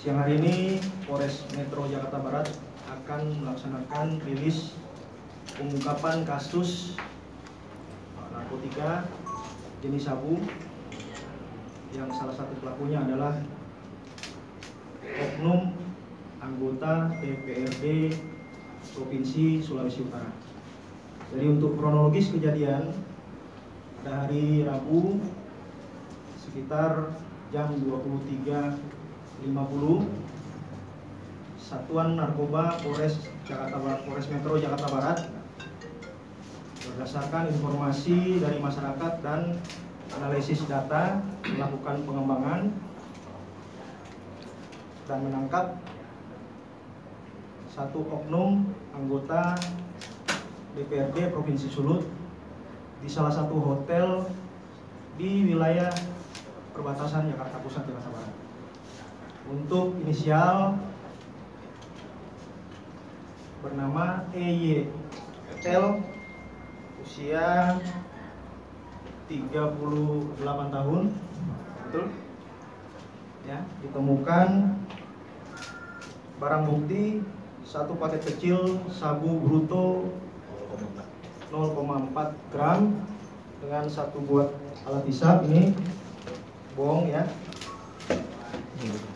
Siang hari ini Polres Metro Jakarta Barat akan melaksanakan rilis pengungkapan kasus narkotika jenis sabu yang salah satu pelakunya adalah oknum anggota DPRD Provinsi Sulawesi Utara. Jadi untuk kronologis kejadian, pada hari Rabu sekitar jam 23.50, Satuan Narkoba Polres Jakarta Barat, Polres Metro Jakarta Barat, berdasarkan informasi dari masyarakat dan analisis data, melakukan pengembangan dan menangkap satu oknum anggota DPRD Provinsi Sulut di salah satu hotel di wilayah perbatasan Jakarta Pusat, Jakarta Barat. Untuk inisial bernama EYL, usia 38 tahun, betul? Ya, ditemukan barang bukti satu paket kecil sabu bruto 0,4 gram dengan satu buah alat hisap, ini bohong ya.